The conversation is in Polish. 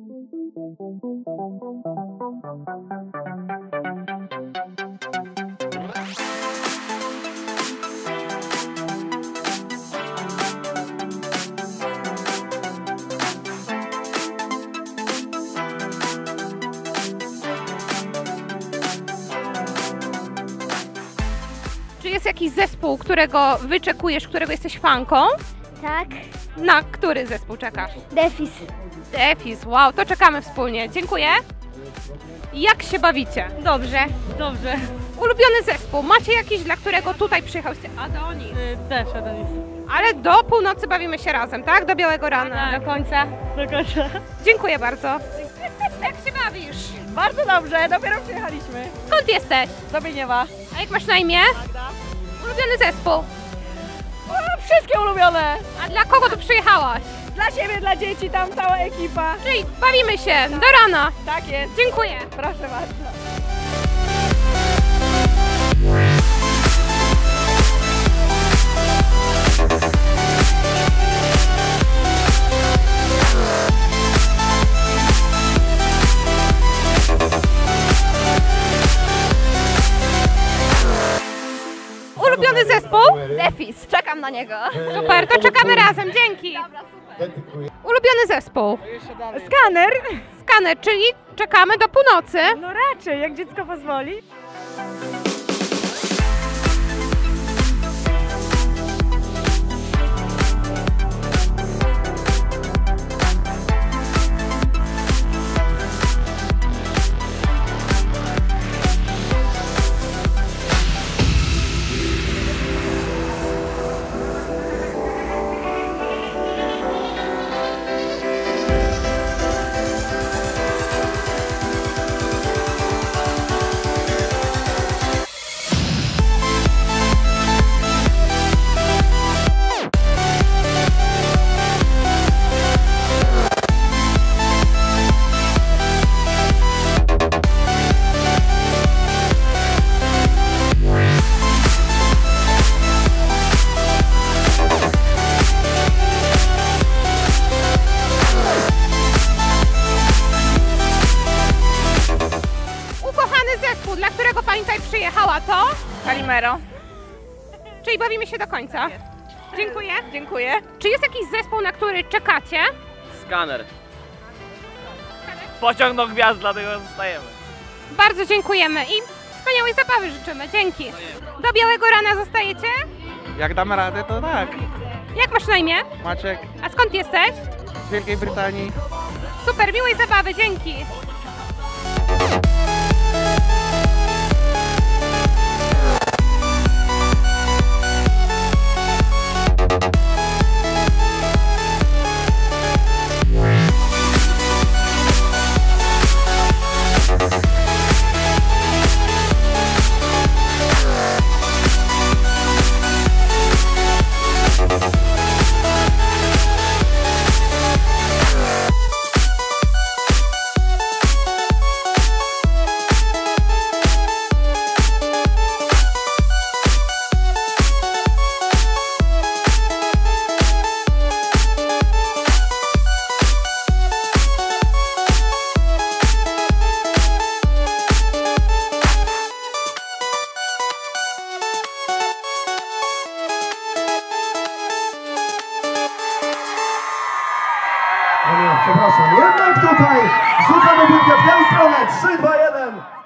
Czy jest jakiś zespół, którego wyczekujesz, którego jesteś fanką? Tak. Na który zespół czekasz? Defis. Defis, wow, to czekamy wspólnie. Dziękuję. Jak się bawicie? Dobrze. Dobrze. Ulubiony zespół, macie jakiś, dla którego tutaj przyjechałyście? Adonis. Też Adonis. Ale do północy bawimy się razem, tak? Do białego rana. Tak. Do końca. Do końca. Dziękuję bardzo. Jak się bawisz? Bardzo dobrze, dopiero przyjechaliśmy. Skąd jesteś? Z Dobieniewa. A jak masz na imię? Magda. Ulubiony zespół. Wszystkie ulubione. A dla kogo tu przyjechałaś? Dla siebie, dla dzieci, tam cała ekipa. Czyli bawimy się do rana. Tak jest. Dziękuję. Proszę bardzo. Ulubiony zespół? Defis. Czekam na niego. Super, to czekamy razem, dzięki. Ulubiony zespół? Skaner. Skaner, czyli czekamy do północy. No raczej, jak dziecko pozwoli. Zespół, dla którego pani tutaj przyjechała, to? Kalimero. Czyli bawimy się do końca. Dziękuję. Dziękuję. Czy jest jakiś zespół, na który czekacie? Skaner. Pociąg do gwiazd, dlatego zostajemy. Bardzo dziękujemy i wspaniałej zabawy życzymy. Dzięki. Do białego rana zostajecie? Jak damy radę, to tak. Jak masz na imię? Maciek A skąd jesteś? z Wielkiej Brytanii. Super, miłej zabawy, dzięki. No nie, przepraszam, jednak tutaj rzucamy piłkę w tę stronę, 3, 2, 1.